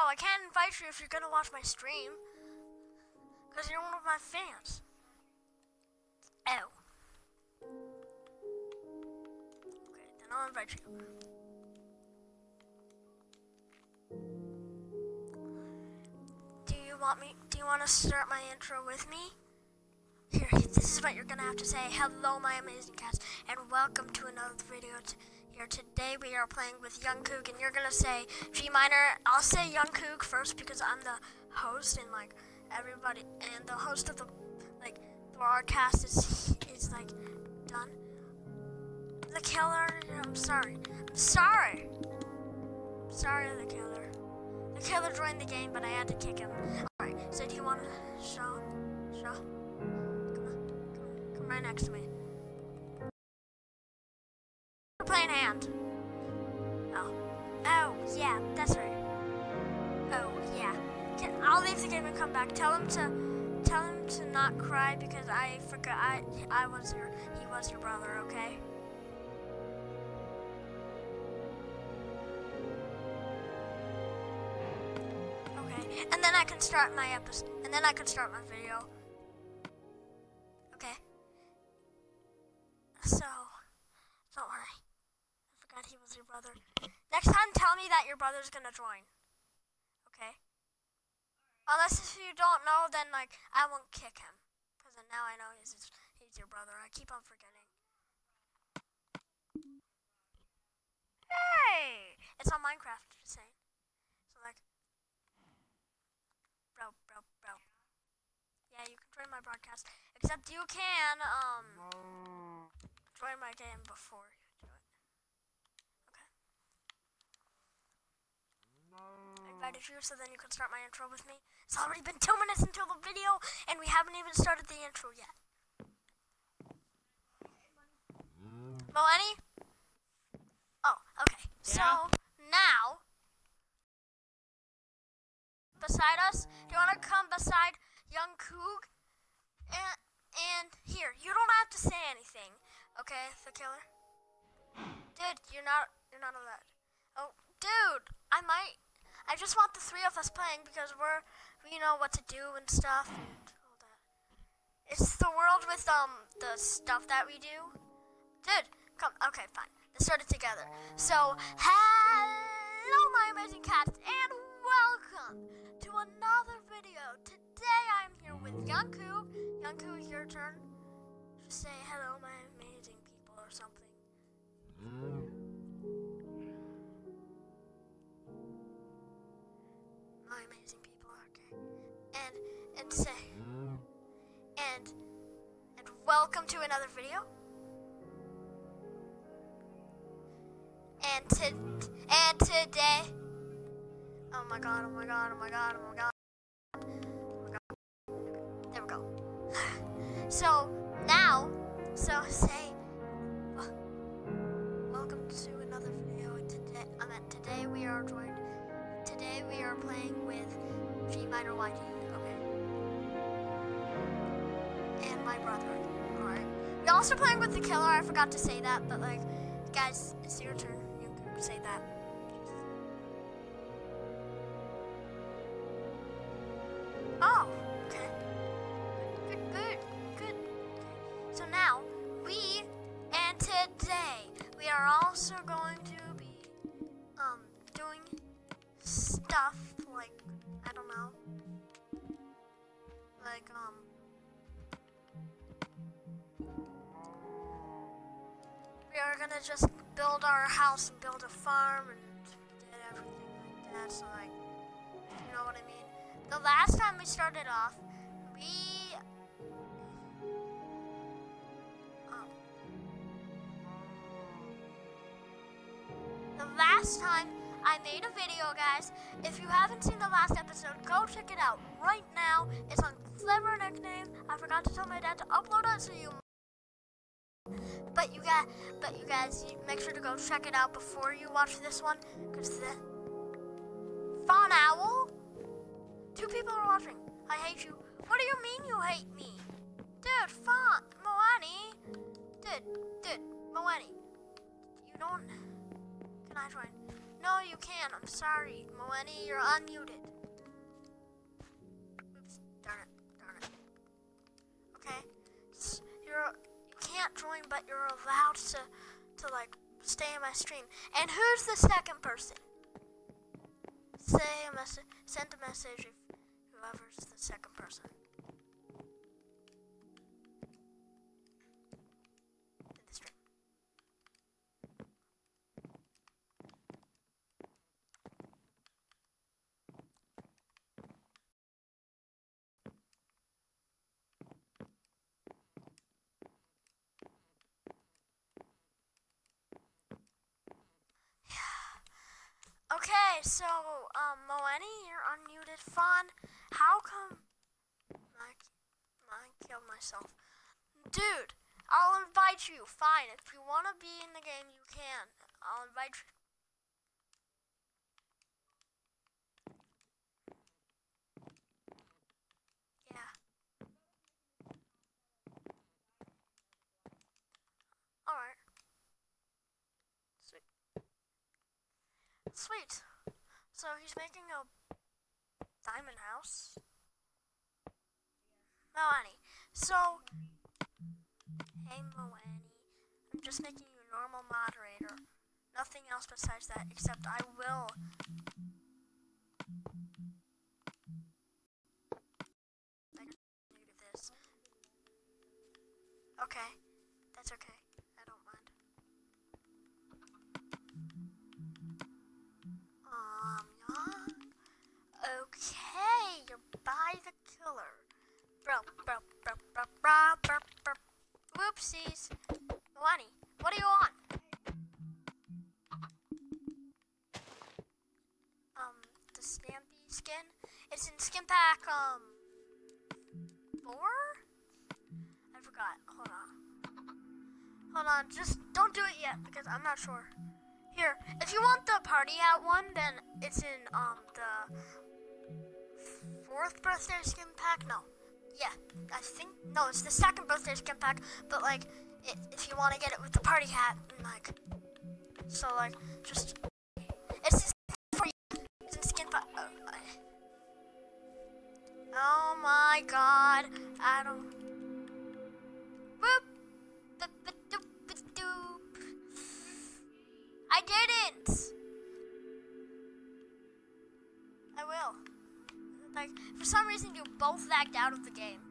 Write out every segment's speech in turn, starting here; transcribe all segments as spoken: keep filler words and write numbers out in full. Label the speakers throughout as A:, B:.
A: I can't invite you if you're gonna watch my stream. Because you're one of my fans. Oh. Okay, then I'll invite you. Do you want me, do you want to start my intro with me? Here, this is what you're gonna have to say. Hello, my amazing cats, and welcome to another video. T here today we are playing with Youngkook, and you're gonna say G minor. I'll say Youngkook first because I'm the host, and like everybody, and the host of the like the broadcast is is like done. The killer. I'm sorry. I'm sorry. I'm sorry, the killer. The killer joined the game, but I had to kick him. All right. So do you want to show? Show. Right next to me. We're playing hand. Oh. Oh, yeah, that's right. Oh, yeah. Can, I'll leave the game and come back. Tell him to tell him to not cry because I forgot I I was your he was your brother, okay? Okay. And then I can start my episode and then I can start my video. Okay. So, don't worry. I forgot he was your brother. Next time, tell me that your brother's gonna join. Okay? Unless if you don't know, then, like, I won't kick him. Because then now I know he's, he's your brother. I keep on forgetting. Hey! It's on Minecraft, just saying. So, like, bro, bro, bro. Yeah, you can join my broadcast. Except you can, um... join my game before you do it. Okay. I invited you so then you can start my intro with me. It's already been two minutes until the video, and we haven't even started the intro yet. Moani? Oh, okay. Yeah. So, now, beside us, do you want to come beside Youngkook? And, and here, you don't have to say anything. Okay, the killer. Dude, you're not you're not allowed. Oh, dude, I might I just want the three of us playing because we're we know what to do and stuff and all that. It's the world with um the stuff that we do. Dude, come okay, fine. Let's start it together. So hello my amazing cats and welcome to another video. Today I'm here with Youngkook. Youngkook, your turn. Just say hello my amazing people or something. My amazing people, okay. And and say and and welcome to another video. And to and today oh my god, oh my god, oh my god, oh my god. Oh my god. There we go. So now so say welcome to another video. Today I meant today we are joined today we are playing with G minor Y G, okay. And my brother. Alright. We're also playing with the killer, I forgot to say that, but like guys, it's your turn. You can say that. Oh, okay. Good, good, good. So now we and today we are also going to be um doing stuff like I don't know like um we are gonna just build our house and build a farm and did everything like that, so like you know what I mean. The last time we started off we The last time I made a video, guys. If you haven't seen the last episode, go check it out right now. It's on Clever Nickname. I forgot to tell my dad to upload it, so you. But you got, but you guys, make sure to go check it out before you watch this one, cause the Fawn Owl. Two people are watching. I hate you. What do you mean you hate me, dude? Fawn Moani, dude, dude, Moani. You don't. Can I join? No, you can't. I'm sorry. Moeni, you're unmuted. Oops, darn it, darn it. Okay? S- You're, you can't join, but you're allowed to, to like, stay in my stream. And who's the second person? Say a message, send a message if whoever's the second person. In the stream. Okay, so, um, Moeni, you're unmuted. Fawn, how come I, I killed myself? Dude, I'll invite you. Fine, if you want to be in the game, you can. I'll invite you. Yeah. Alright. Sweet. Sweet. So he's making a diamond house. Moeni. So, hey Moeni, I'm just making you a normal moderator. Nothing else besides that, except I will. Negative this. Okay, that's okay. I don't mind. Um, yeah. Okay, you're by the killer. Bro, bro, bro, bro, bro, bro, bro. Whoopsies. Moeni, what do you want? Um, the Stampy skin? It's in skin pack, um, four? I forgot. Hold on. Hold on, just don't do it yet because I'm not sure. Here, if you want the party hat one, then it's in, um, the fourth birthday skin pack? No. Yeah, I think, no, it's the second birthday skin pack, but, like, it, if you want to get it with the party hat, and, like, so, like, just, it's for you, it's in skin pack. Oh, oh my god, I don't, boop, boop, boop, doop, boop, doop. I didn't. I will. Like, for some reason, you both lagged out of the game.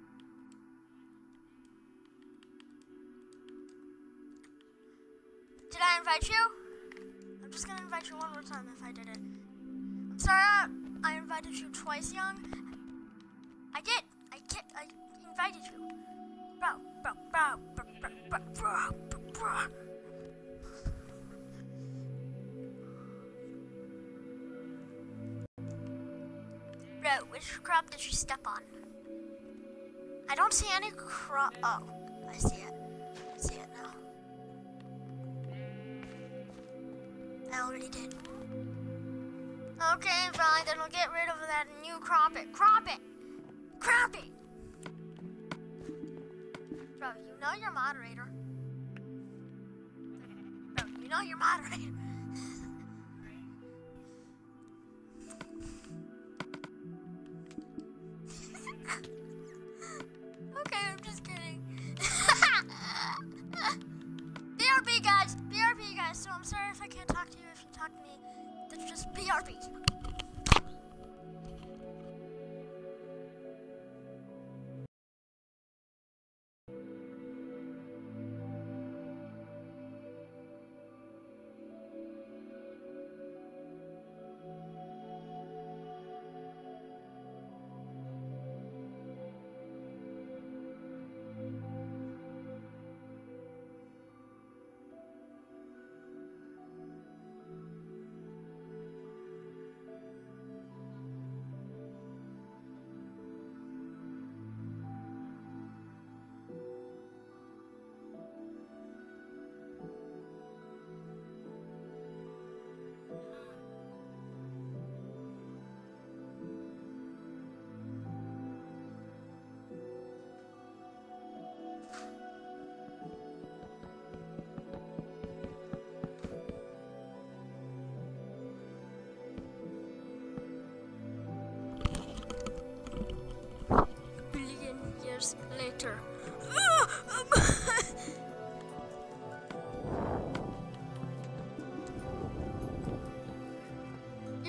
A: Did I invite you? I'm just gonna invite you one more time if I did it. I'm sorry I invited you twice, Young. I did. I did. I invited you. Bro, bro, bro, bro, bro, bro, bro, bro, bro. Bro, which crop did you step on? I don't see any crop. Oh, I see it. I see it now. I already did. Okay, fine, then we'll get rid of that and you crop it. Crop it! Crop it! Bro, you know you're moderator. Bro, you know you're moderator. Okay, I'm just kidding. B R B, guys. B R B, guys. So I'm sorry if I can't talk to you. If you talk to me, that's just B R B.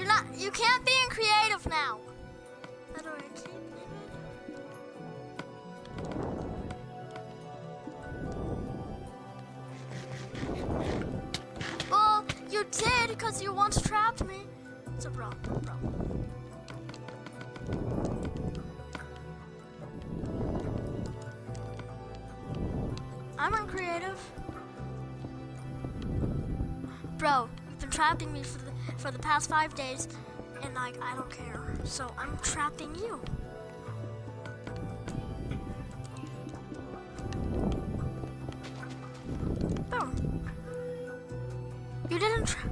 A: not. You can't be in creative now. How do I keep it? Well, you did because you once trapped me. So, bro, bro. I'm on creative. Bro, you've been trapping me for the for the past five days, and like I don't care. So I'm trapping you. Boom. You didn't tra-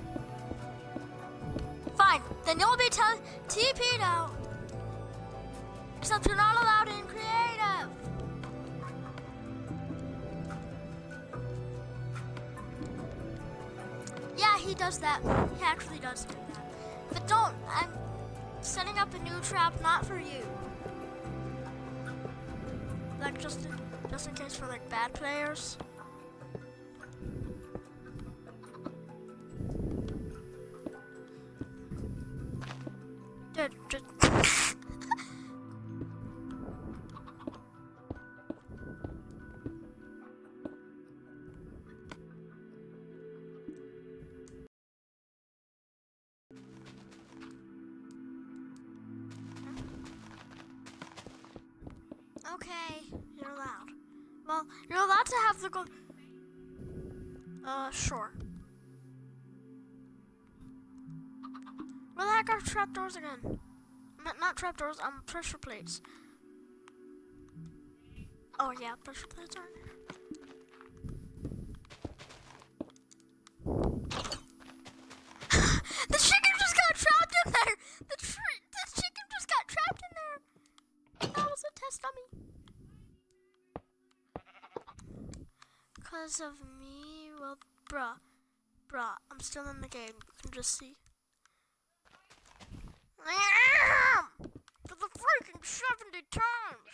A: Fine, then you'll be T P'd out. Except you're not allowed in creative. Yeah, he does that. He actually does do that. But don't. I'm setting up a new trap, not for you. Like just, just in case for like bad players. Dude, just. Okay, you're allowed. Well, you're allowed to have the go. Uh, sure. Where the heck are trapdoors again? N not trapdoors, um, pressure plates. Oh yeah, pressure plates are here. The chicken just got trapped in there! The, tr the chicken just got trapped in there! That was a test dummy. Because of me, well, bruh, bruh, I'm still in the game, you can just see. I am! For the freaking seventy times!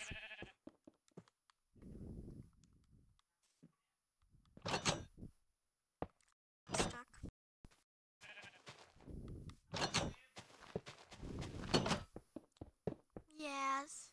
A: Stuck. Yes.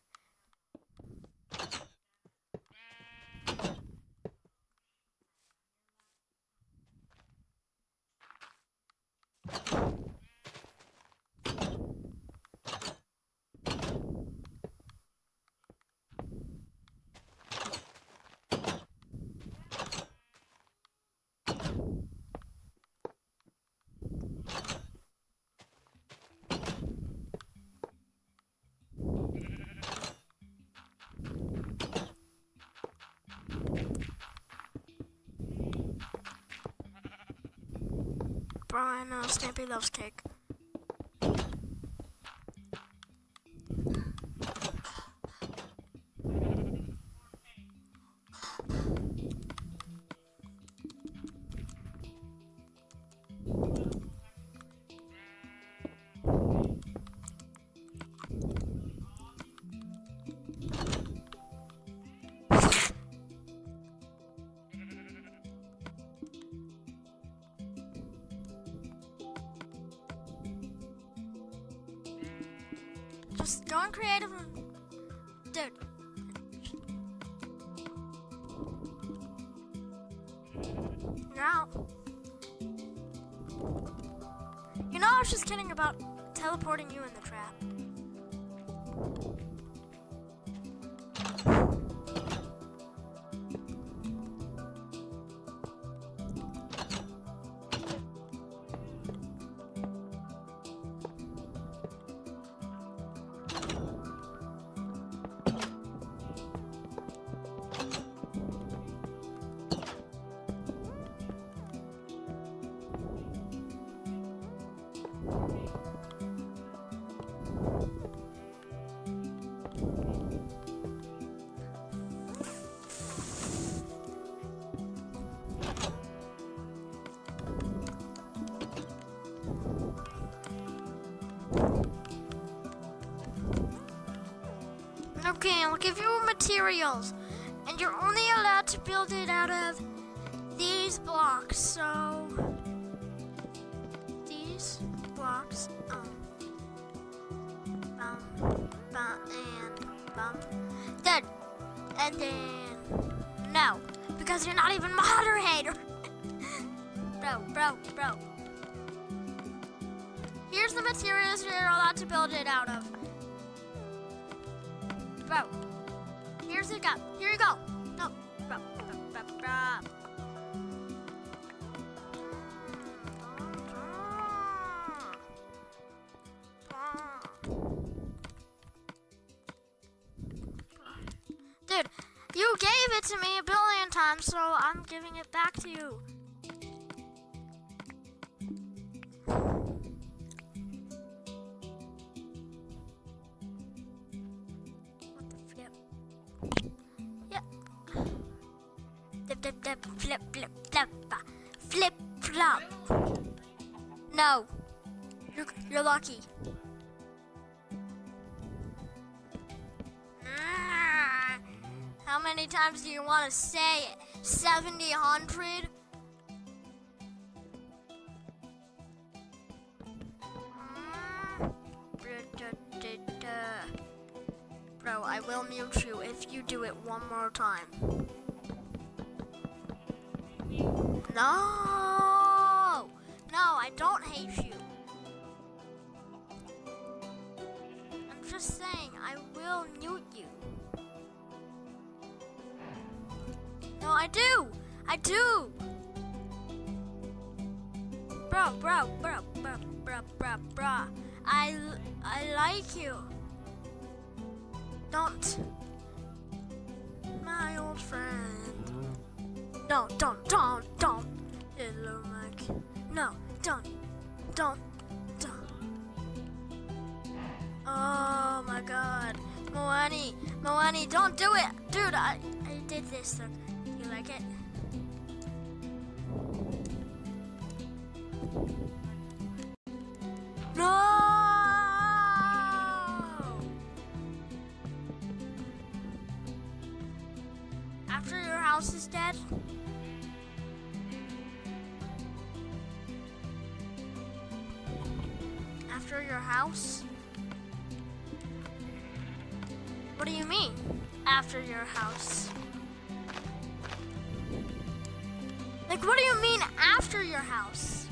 A: Bro, I know Stampy loves cake. Just go on creative and... Dude. You're out. You know, I was just kidding about teleporting you in the trap. Okay, I'll give you materials, and you're only allowed to build it out of these blocks, so these blocks. um, dead. And then, no, because you're not even moderator. Bro, bro, bro. Here's the materials you're allowed to build it out of. Bro, here's it go. Here you go. No, bro, bro, bro, bro. Dude, you gave it to me a billion times, so I'm giving it back to you. What the flip? Yep. Flip, flip, flip, flip, flip, flip, flip, flop. No, you're, you're lucky. How many times do you want to say it? seventy, one hundred? Bro, I will mute you if you do it one more time. No! No, I don't hate you. I'm just saying, I will mute you. No, I do! I do! Bro, bro, bro, bro, bro, bro, bro. I, I like you. Don't. My old friend. No, don't, don't, don't. Hello, Mike. No, don't, don't, don't. Oh my god. Moani, Moani, don't do it! Dude, I, I did this. Look. You like it? No! After your house is dead? After your house? What do you mean? After your house? Like, what do you mean after your house?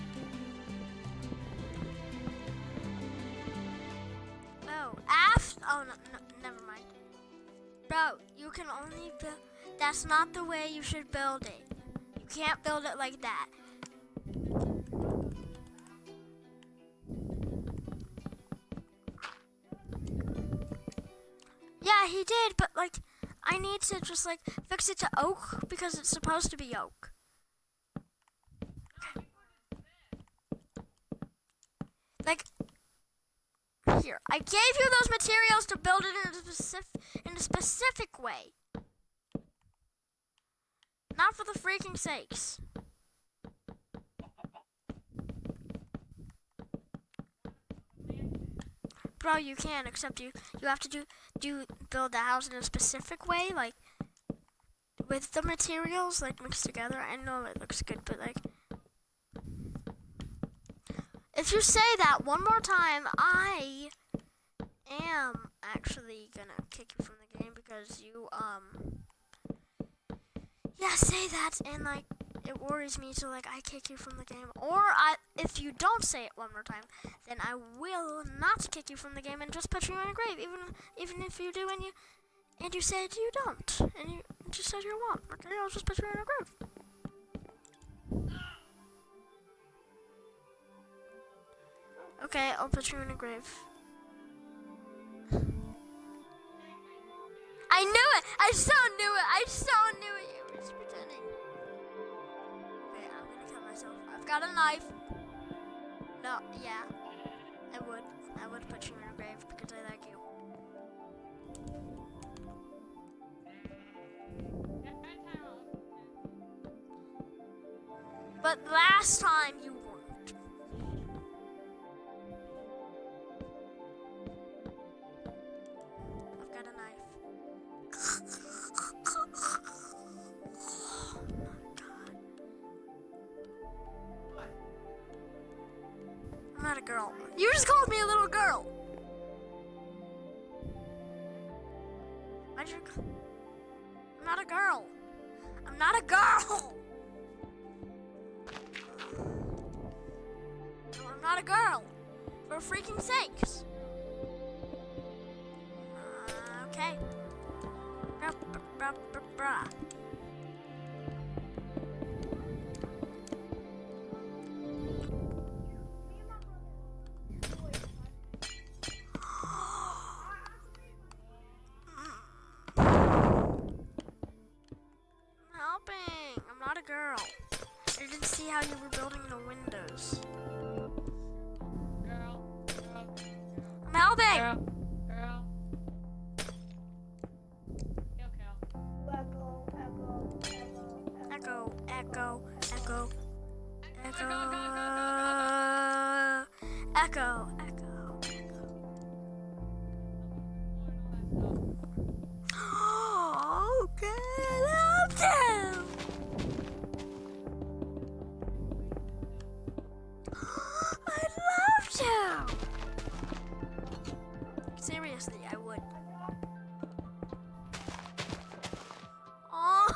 A: Oh, after, oh, no, no, never mind. Bro, you can only build, that's not the way you should build it. You can't build it like that. Yeah, he did, but like, I need to just like fix it to oak because it's supposed to be oak. Like, here, I gave you those materials to build it in a specific, in a specific way. Not for the freaking sakes. Bro, you can, except you, you have to do, do, build the house in a specific way, like, with the materials, like, mixed together. I know it looks good, but, like, if you say that one more time, I am actually gonna kick you from the game because you, um, yeah, say that, and, like, it worries me, so, like, I kick you from the game. Or, I, if you don't say it one more time, then I will not kick you from the game and just put you in a grave, even even if you do and you, and you said you don't, and you just said you won't, okay, I'll just put you in a grave. Okay, I'll put you in a grave. I knew it! I so knew it! I so knew it! You were just pretending. Okay, I'm gonna kill myself. I've got a knife. No, yeah. I would. I would put you in a grave because I like you. But last time you weren't. I've got a knife. Oh my god. I'm not a girl. You just called me a little girl. Why'd you? I'm not a girl. I'm not a girl. No, I'm not a girl. For freaking sakes. Uh, okay. Bruh, bruh, bruh, bruh. Girl, I didn't see how you were building the windows.
B: Girl, girl,
A: I'm helping.
B: girl, girl. Kill, kill.
A: Echo, echo, echo, echo, echo, echo, echo, echo. Oh, okay, I loved him. Seriously, I would. Oh.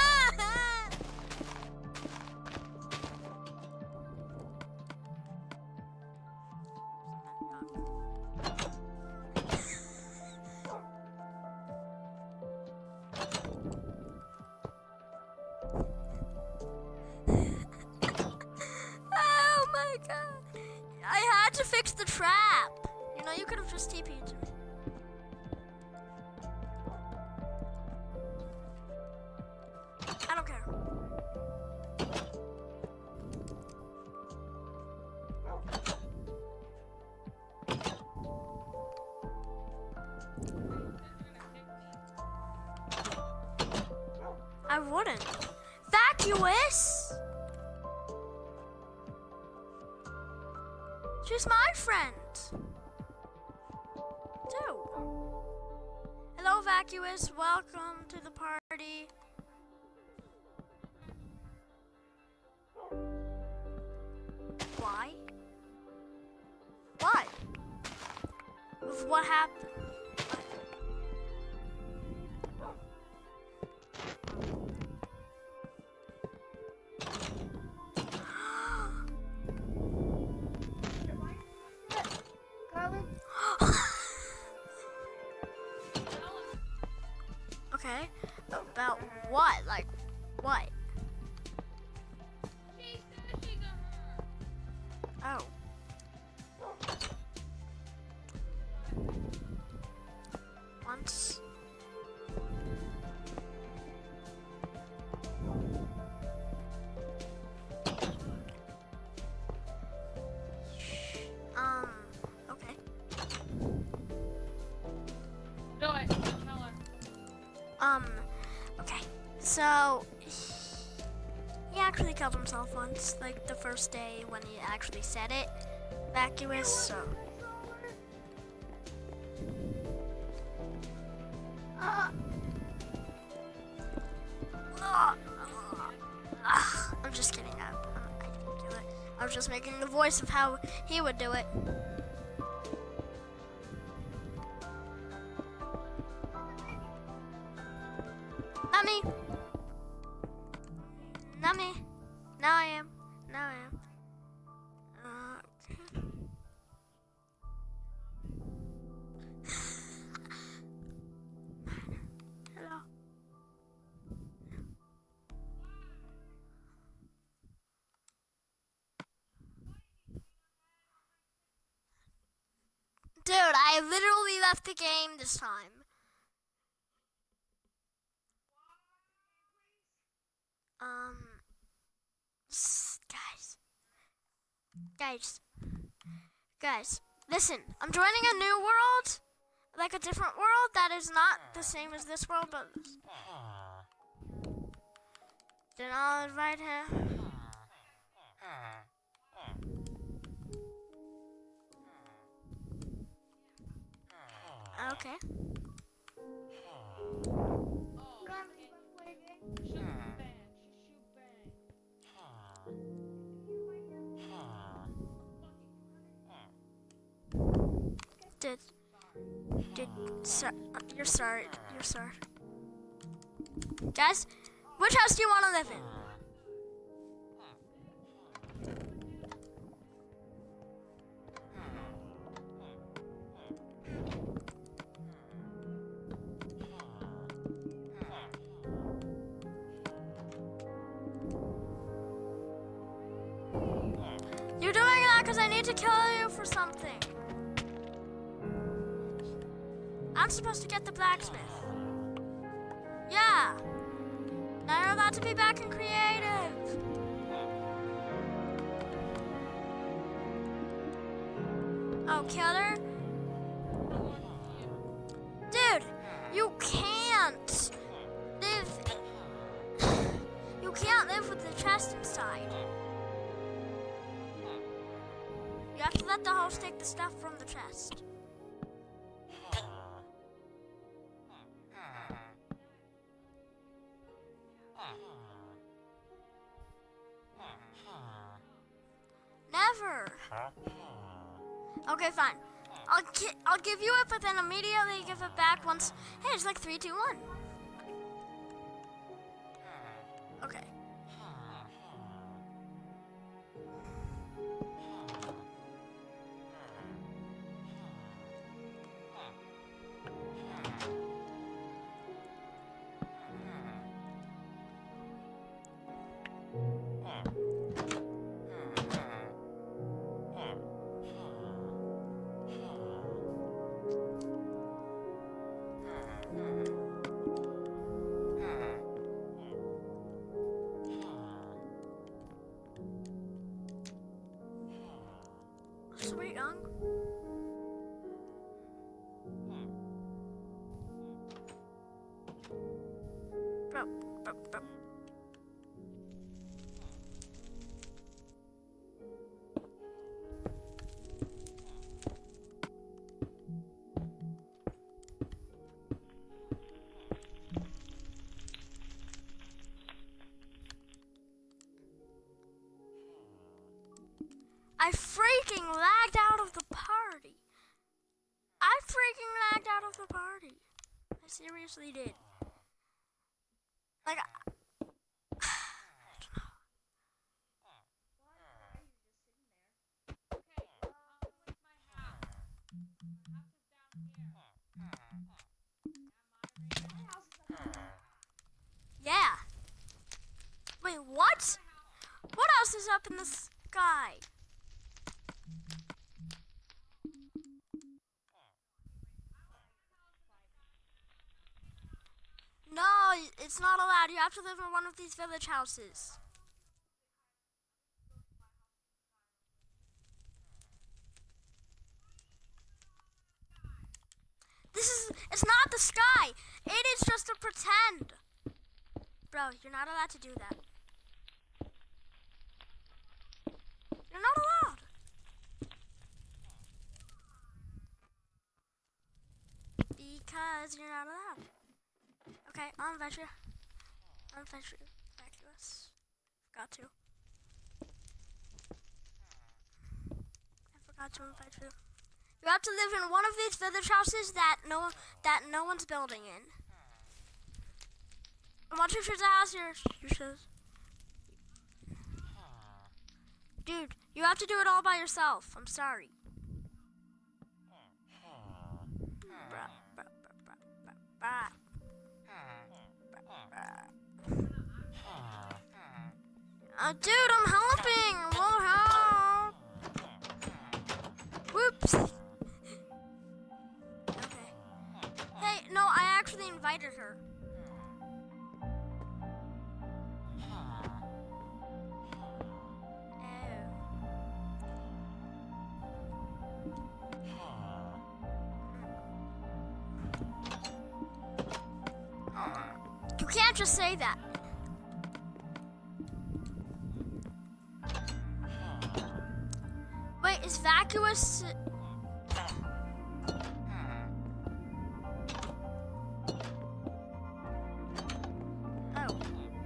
A: Oh my god. I had to fix the trap. You know, you could have just T P'd to me. I don't care. I wouldn't. Vacuous? She's my friend. Too. Hello, Vacuous. Welcome to the party. Why? Why? What happened? Okay. About what? Like, what? Oh. Once. Um, okay.
B: Do it. Tell her.
A: Um, okay. So, he actually killed himself once, like the first day when he actually said it. Vacuous, so. Uh, uh, uh, I'm just kidding. I, I didn't kill it. I was just making the voice of how he would do it. Not me. Not me. Now I am. Now I am. Uh, okay. Hello. Dude, I literally left the game this time. Um, guys, guys, guys, listen, I'm joining a new world, like a different world that is not the same as this world, but then I'll invite him. Okay. Did Dude, so, you're sorry. You're sorry. Guys, which house do you want to live in? You're doing that because I need to kill you for something. I'm supposed to get the blacksmith. Yeah. Now you're allowed to be back in creative. Oh, killer? Dude, you can't live. You can't live with the chest inside. You have to let the host take the stuff from the chest. Never. Okay, fine. I'll gi I'll give you it, but then immediately give it back once. Hey, it's like three, two, one. Okay. Sweet young. Bro, bro, bro. I freaking lagged out of the party. I freaking lagged out of the party. I seriously did. Like, I, I don't know. Yeah. Wait, what? What else is up in the sky? No, it's not allowed. You have to live in one of these village houses. This is, it's not the sky. It is just a pretend. Bro, you're not allowed to do that. You're not allowed. Because you're not allowed. Okay, I'll invite you. I'll invite you back to us. Forgot to. I forgot to invite you. You have to live in one of these village houses that no that no one's building in. And once you choose a house, you're you should. Dude, you have to do it all by yourself. I'm sorry. Bruh, bruh, bruh, bruh, bruh, bruh. Uh, dude, I'm helping. I won't help. Whoops. Okay. Hey, no, I actually invited her. You can't just say that. Wait, is vacuous? Oh.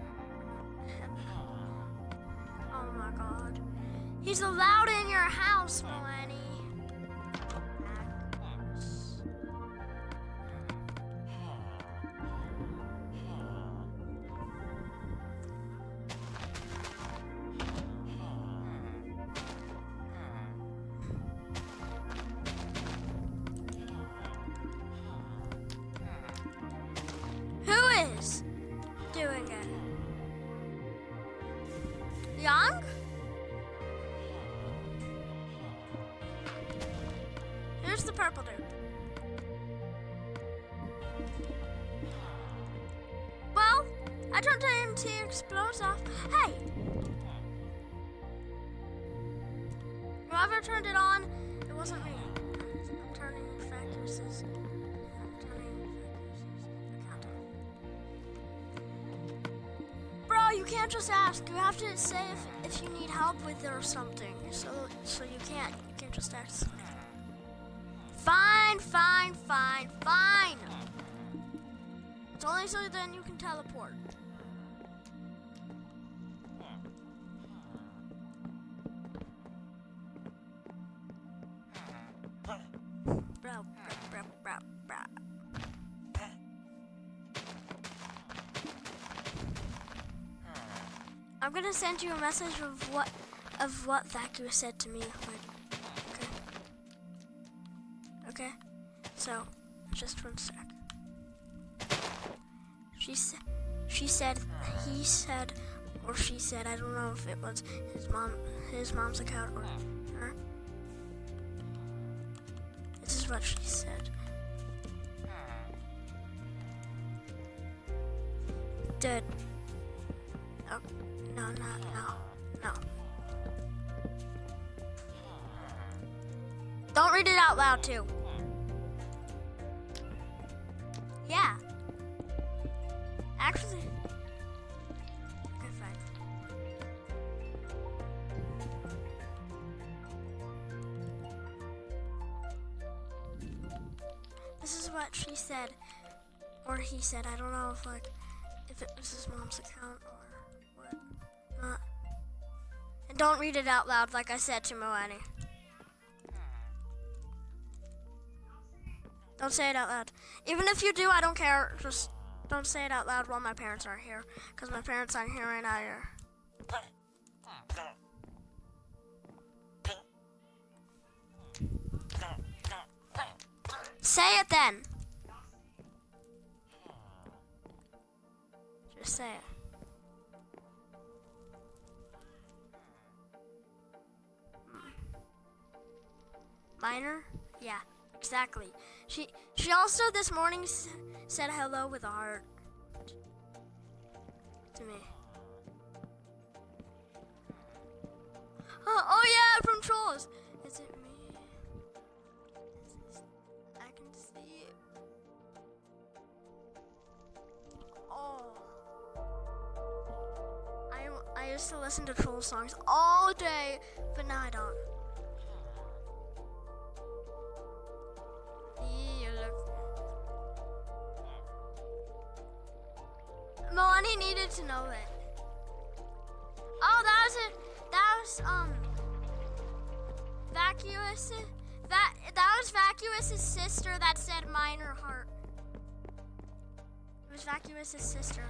A: Oh my God. He's allowed in your house, Melanie. the purple dude? Well, I turned it into explodes off. Hey! Whoever turned it on, it wasn't me. I'm turning vacuous. I'm turning vacuous account on. Bro, you can't just ask. You have to say if, if you need help with it or something. So so you can't you can't just ask. Fine, fine, fine, fine. It's only so then you can teleport. Bro, bro, bro, bro, bro. I'm gonna send you a message of what of what Vacuous said to me. Okay. Okay. So, just one sec. She said, she said, he said, or she said. I don't know if it was his mom, his mom's account or her. This is what she said. Dude. Oh, no, no, no, no. Don't read it out loud, too. Yeah. Actually. Okay, fine. This is what she said, or he said. I don't know if like if it was his mom's account or what. Not. And don't read it out loud, like I said to Moani. Don't say it out loud. Even if you do, I don't care. Just don't say it out loud while my parents aren't here, because my parents aren't here right now either. Say it then. Just say it. Minor? Yeah, exactly. She she also this morning s said hello with a heart to me. Oh, oh yeah, from Trolls. Is it me? Is this, I can see it. Oh. I I used to listen to Troll songs all day, but now I don't. Moani needed to know it. Oh, that was it. That was um Vacuous. That that was Vacuous's sister that said minor heart. It was Vacuous's sister.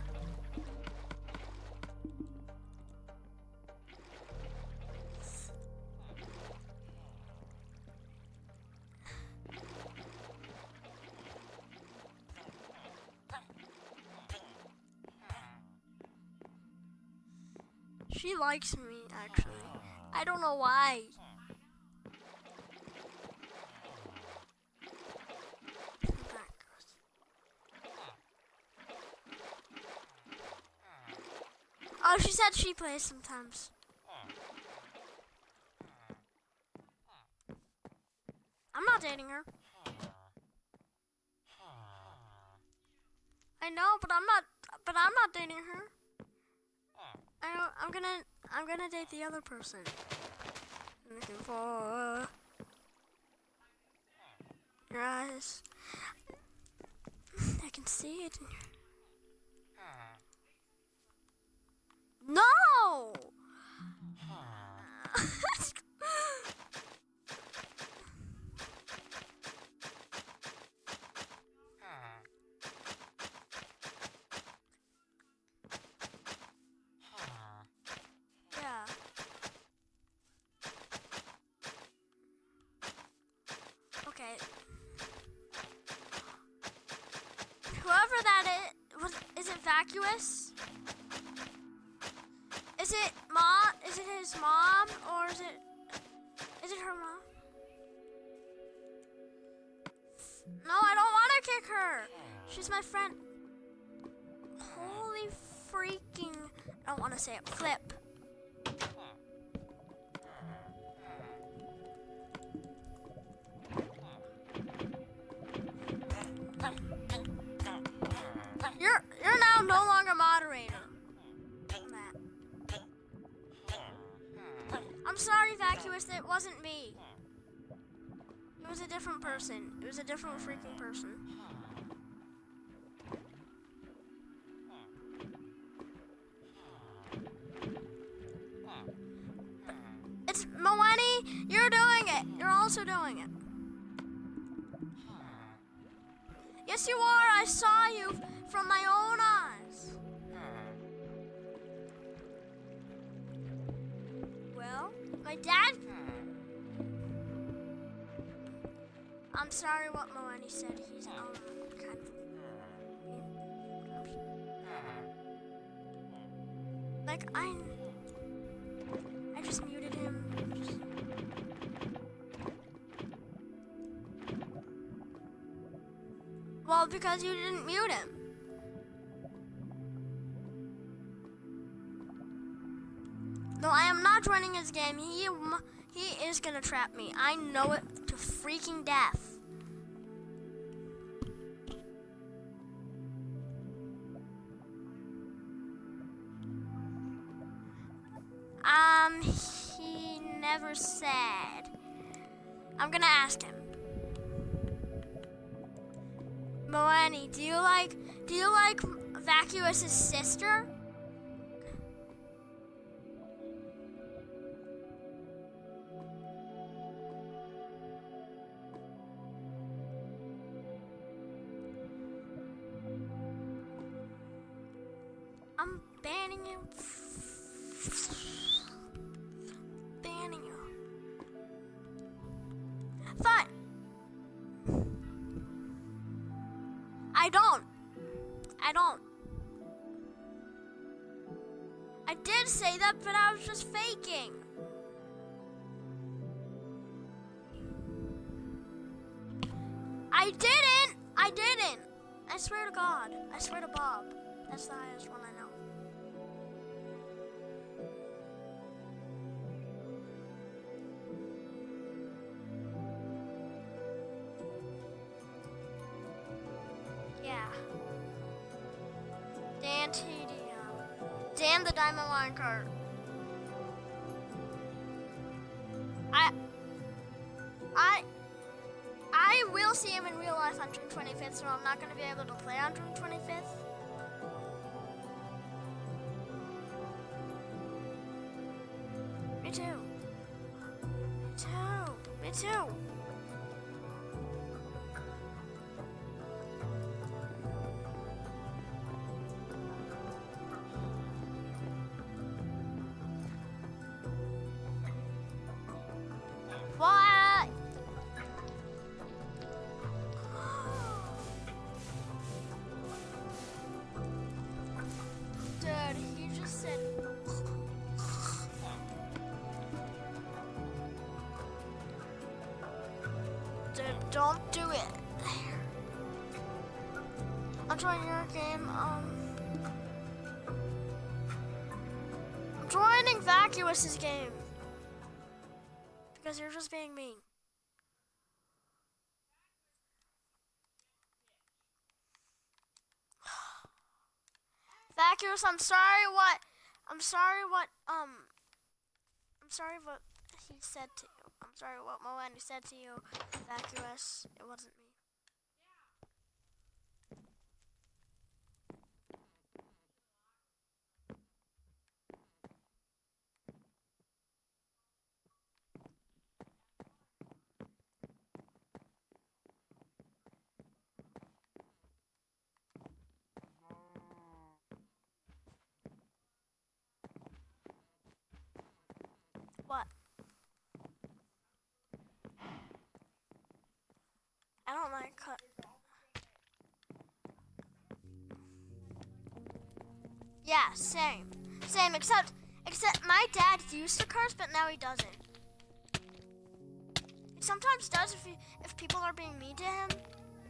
A: She likes me, actually. I don't know why. Oh, she said she plays sometimes. I'm not dating her. I know, but I'm not. But I'm not dating her. I don't. I'm gonna. I'm gonna date the other person. I'm looking for your eyes. I can see it in your. No. Okay. Whoever that is, was, is it Vacuous? Is it mom? Is it his mom or is it? Is it her mom? No, I don't want to kick her. She's my friend. Holy freaking... I don't want to say it. Flip. You're, you're now no longer moderator. Matt. I'm sorry, Vacuous, it wasn't me. It was a different person. It was a different freaking person. It's Moani, you're doing it. You're also doing it. Yes, you are. I saw you from my own eyes. Well, my dad... I'm sorry what Moani said. He's um kind of like I I just muted him. Just... Well, because you didn't mute him. No, I am not joining his game. He he is gonna trap me. I know it to freaking death. Um, he never said. I'm gonna ask him. Moani, do you like do you like Vacuous's sister? I'm banning you. Banning you. Fine. I don't. I don't. I did say that, but I was just faking. I didn't. I didn't. I swear to God. I swear to Bob. That's the highest one I know. Yeah. Dan T D M. Dan the Diamond Line card. I I I will see him in real life on June twenty-fifth, so I'm not gonna be able to play on June twenty-fifth. Me too. Me too. Me too. What? Dude, he just said. Dude, don't do it. I'm joining your game. Um, I'm joining Vacuous's game. Because you're just being mean. Vacuous, I'm sorry what I'm sorry what um I'm sorry what he said to you. I'm sorry what Moani said to you, Vacuous. It wasn't me. What? I don't like cut. Yeah, same. Same, except except my dad used to curse, but now he doesn't. He sometimes does if he, if people are being mean to him.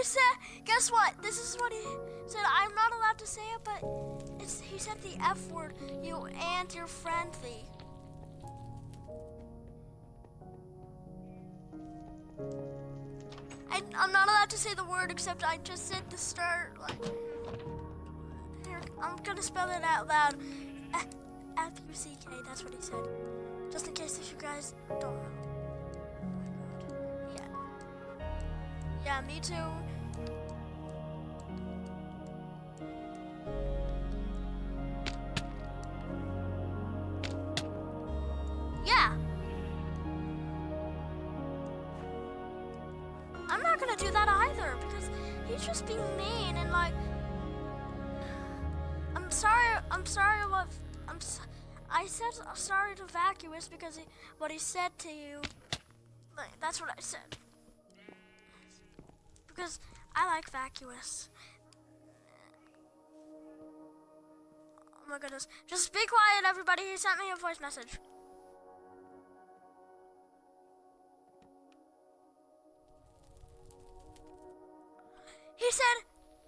A: He said, guess what? This is what he said. I'm not allowed to say it, but it's, he said the F word. You and you're friendly. I, I'm not allowed to say the word except I just said the start. Like, here, I'm gonna spell it out loud. F U C K. That's what he said. Just in case if you guys don't know. Yeah. Yeah, me too. Yeah. I'm not gonna do that either because he's just being mean and like. I'm sorry. I'm sorry. What? I'm. So, I said I'm sorry to Vacuous because he, what he said to you. Like, that's what I said. Because I like Vacuous. Oh my goodness. Just be quiet, everybody. He sent me a voice message. He said,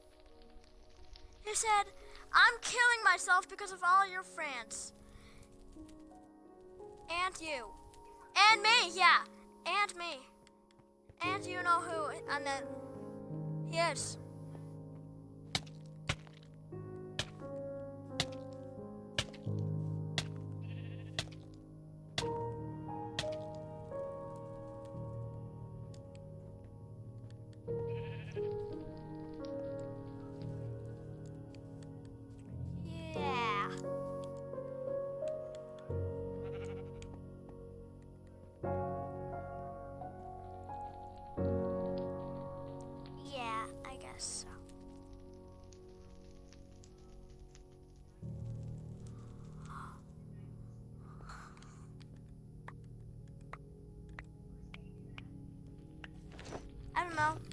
A: he said, I'm killing myself because of all your friends. And you. And me, yeah. And me. And you know who, and then he is. Yeah. Yeah, I guess so. I don't know.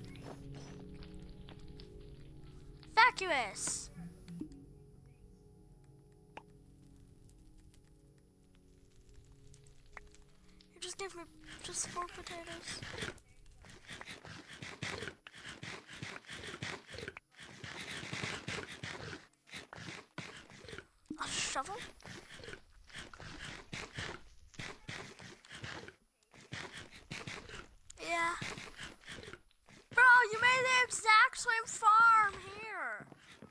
A: Vacuous. You just gave me just four potatoes. A shovel? Yeah. Bro, you made the exact same farm here.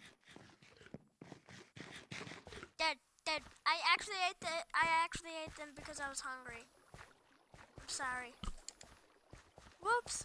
A: Dad, Dad, I actually ate the I actually ate them because I was hungry. I'm sorry. Whoops.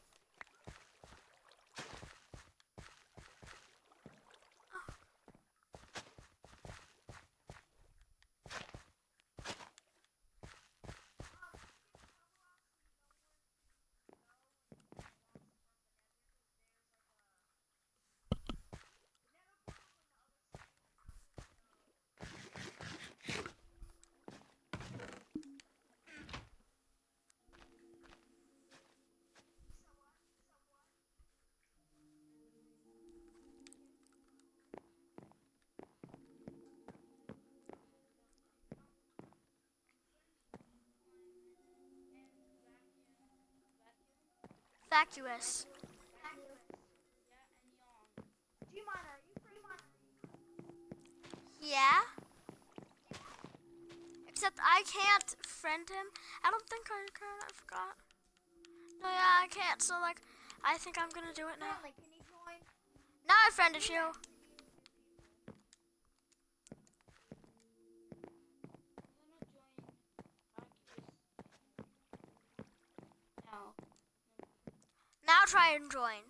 A: Vacuous. Yeah? Except I can't friend him. I don't think I can. I forgot. No, yeah, I can't. So, like, I think I'm gonna do it now. Now I friended you. Now try and join.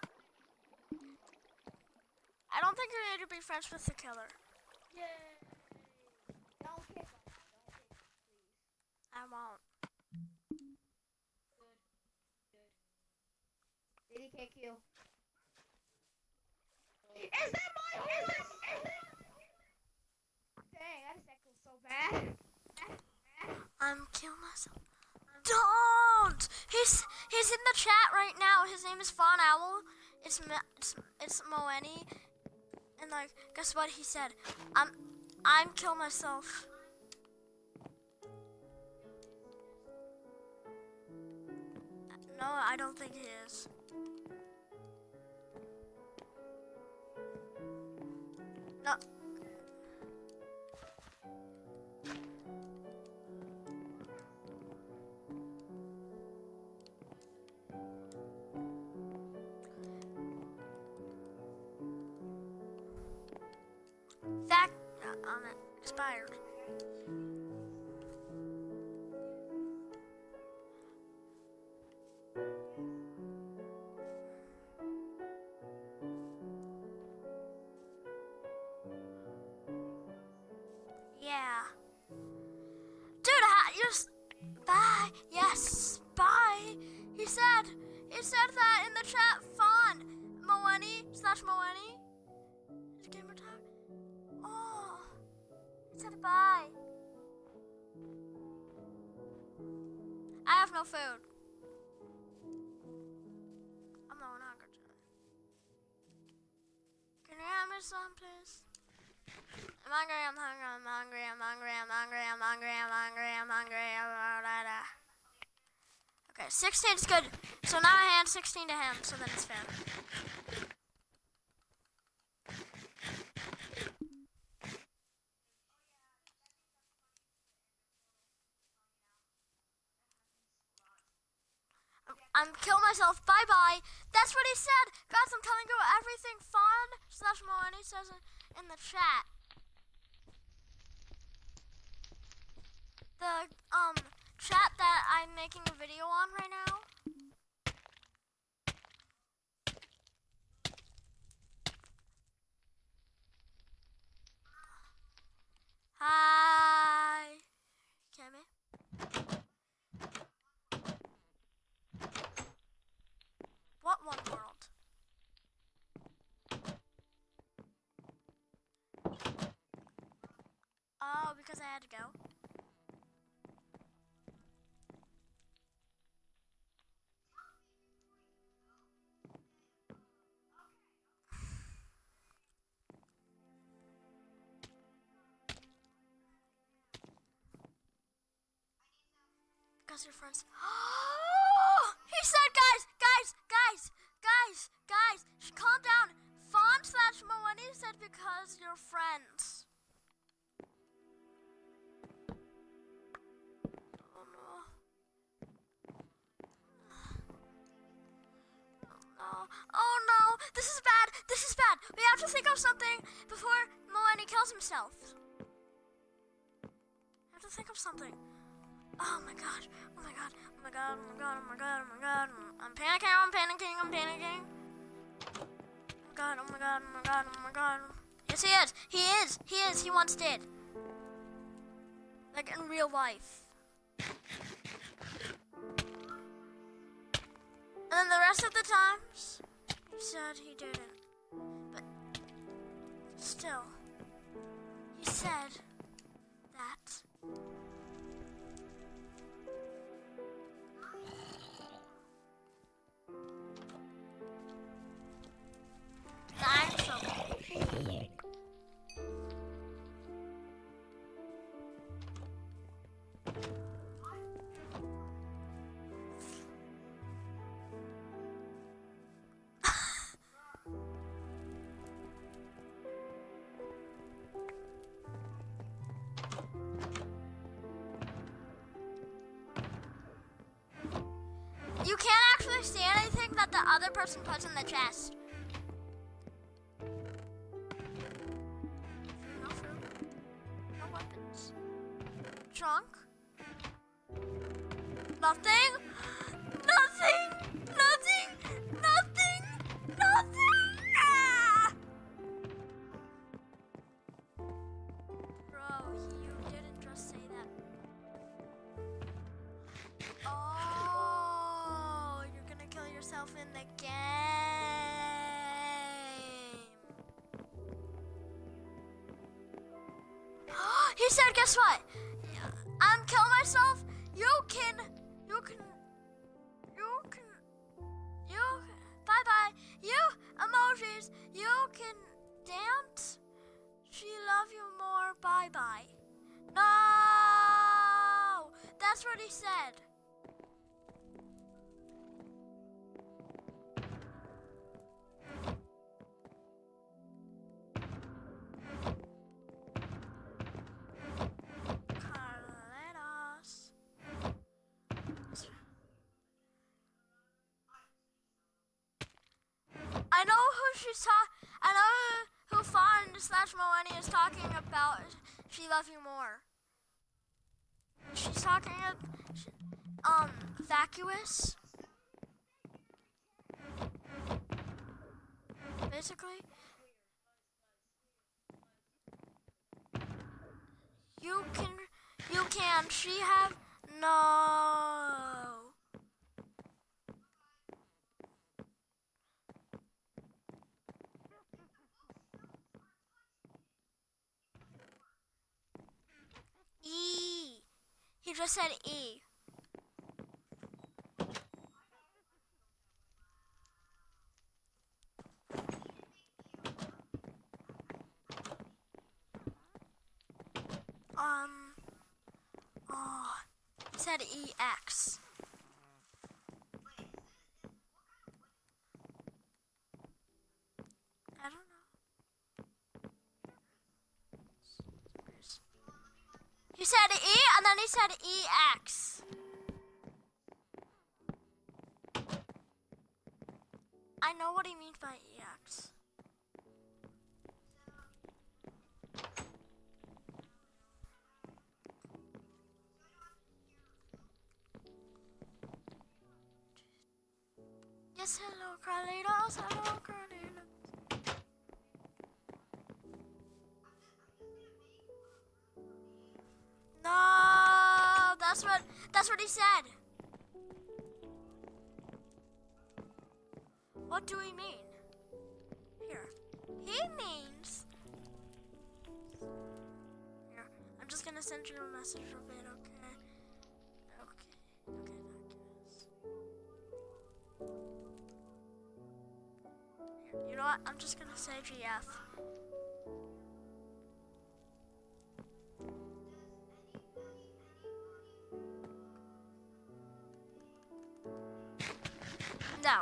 A: I don't think you need to be friends with the killer.
C: Yay! Don't kick him. Don't kick him, please.
A: I won't.
C: Good. Good. Did he kick you? Is that my horse? Dang, that echoes so bad.
A: I'm killing myself. Don't! He's he's in the chat right now. His name is Fawn Owl. It's it's, it's Moeni. And like, guess what he said? I'm I'm kill myself. No, I don't think he is. No. That uh, um, expired. Yeah. Dude, I just bye. Yes, bye. He said he said that in the chat font. Moeni slash Moeni. His gamer tag. Oh, he said bye. I have no food. I'm not hungry today. Can you have me some, please? I'm hungry, I'm hungry, I'm hungry, I'm hungry, I'm hungry, I'm hungry, I'm hungry, I'm hungry, I'm hungry. Okay, sixteen is good. So now I hand sixteen to him, so then it's fair. I'm kill myself. Bye bye. That's what he said. Guys, I'm telling you everything fun slash more, and he says it in the chat. The um chat that I'm making a video on right now. Hi. Cammy. What one world? Oh, because I had to go. Because your friends. He said, guys, guys, guys, guys, guys, sh- calm down. Fawn slash Moeni said because you're friends. Oh no. Oh no. Oh no. This is bad. This is bad. We have to think of something before Moeni kills himself. We have to think of something. Oh my god, oh my god, oh my god, oh my god, oh my god, oh my god. I'm panicking, I'm panicking, I'm panicking. Oh my god, oh my god, oh my god, oh my god. Yes, he is, he is, he is, he once did. Like in real life. And then the rest of the times, he said he didn't. But still, he said that. I'm so good. You can't actually see anything that the other person puts in the chest. No food. No weapons. Trunk. Nothing. Nothing. Nothing. Nothing. Nothing. Ah! Bro, you didn't just say that. Oh, you're gonna kill yourself in the game. He said, guess what? I'm killing myself. You can, you can, you can, you, bye bye. You, emojis, you can dance. She love you more, bye bye. No, that's what he said. she's ta- I know who Fawn slash Moeni is talking about. She loves you more. She's talking about um vacuous. Basically, you can you can she have no. E. He just said E. Um. Oh, he said E X. I don't know. He said E and then he said E X. I know what he means by E X. Yes, hello, Carlitos. Hello, Carlitos. No, that's what that's what he said. What do we mean? Here. He means here. I'm just gonna send you a message of it, okay? Okay. Okay, I guess. Here. You know what? I'm just gonna say G F. No.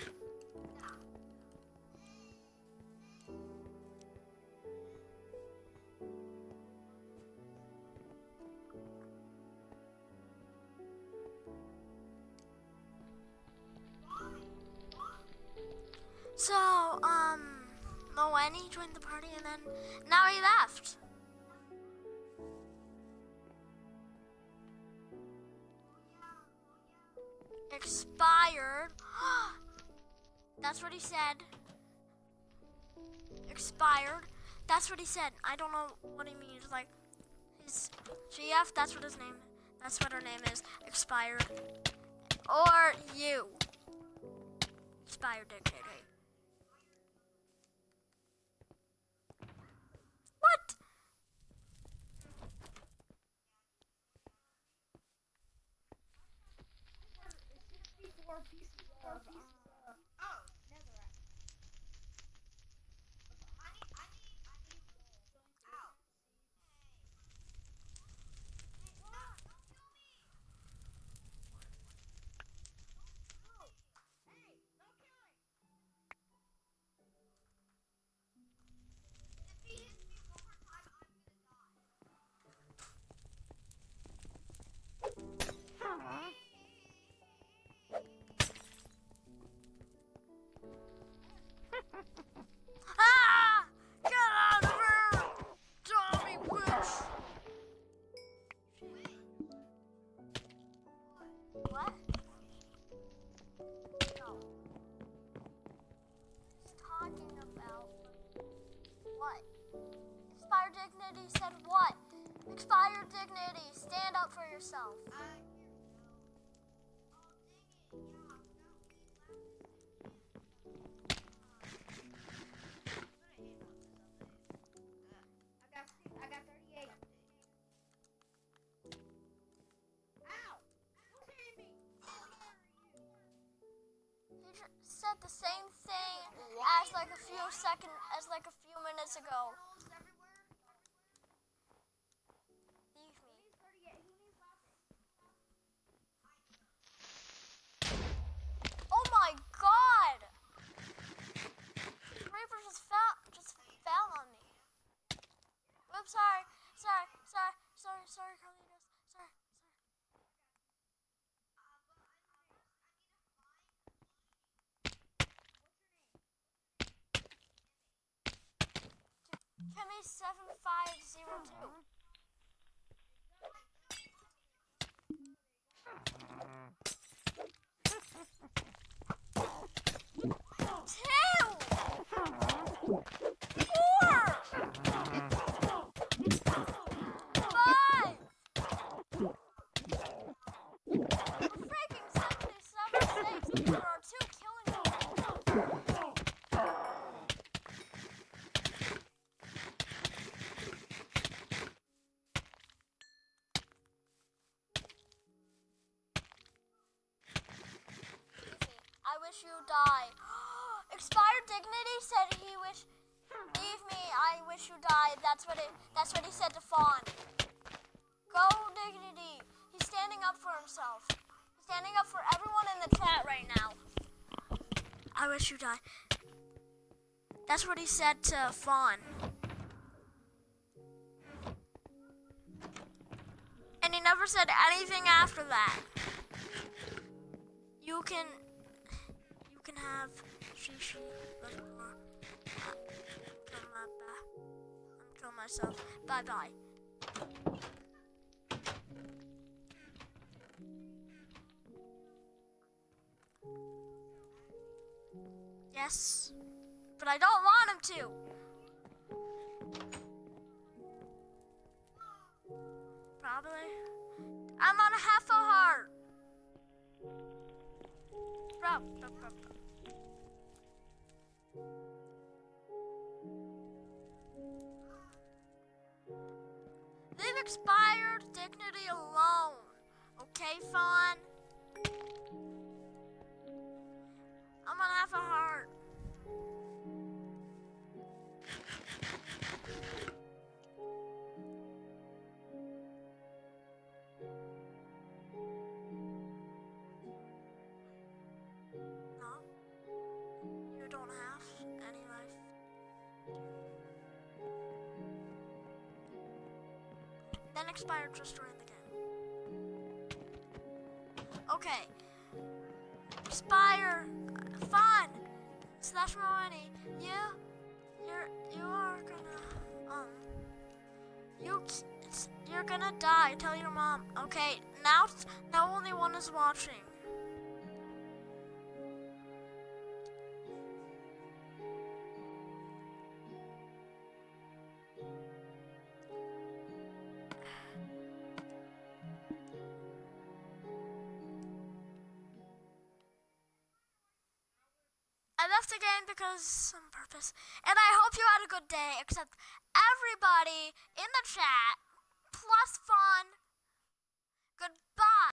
A: So, um, Moeni joined the party and then now he left. Expired. That's what he said. Expired. That's what he said. I don't know what he means. Like, his G F, that's what his name, that's what her name is. Expired. Or you. Expired dictator. What?
C: sixty-four pieces of uh, oh, netherrack. I need, I need, I need wool. Ow. Hey, no, don't kill me. No. Hey, no killing. If he hits me one more time, I'm gonna die.
A: Ah! Get out of here! Tommy Wish! What? No. He's talking about what? Expired dignity said what? Expired dignity, stand up for yourself.
C: I I got thirty-eight. Ow! Don't hit me! How dare you?
A: He just said the same thing as like a few seconds, as like a few minutes ago.
C: Girls everywhere?
A: Leave
C: He
A: me.
C: needs thirty-eight. He needs nothing.
A: Oh my god! Reaper just fell, just fell on me. Oops, sorry, sorry, sorry, sorry, sorry, Carlitos, sorry, sorry. me seven five zero two. Two! Four! Five! Freaking seventy-seven saves, and there are two killing me. I wish you die. Expired Dignity said he wish leave me, I wish you died. That's what it that's what he said to Fawn. Go Dignity. He's standing up for himself. He's standing up for everyone in the chat right now. I wish you died. That's what he said to Fawn. And he never said anything after that. You can you can have Shishi little more. Uh, kill my ba- I'm kill myself. Bye bye. Yes, but I don't want him to. Probably. I'm on a half a heart. Bro, bro, bro, bro. Leave expired dignity alone. Okay, Fawn? I'm on half a heart. No. You don't have any life. Then expired just during the game. Okay. Expire. Fun. Slash Moani. You. You're. You are gonna. Um. You. It's, you're gonna die. Tell your mom. Okay. Now. Now only one is watching. I left the game because on purpose. And I hope you had a good day, except everybody in the chat, plus Fawn. Goodbye.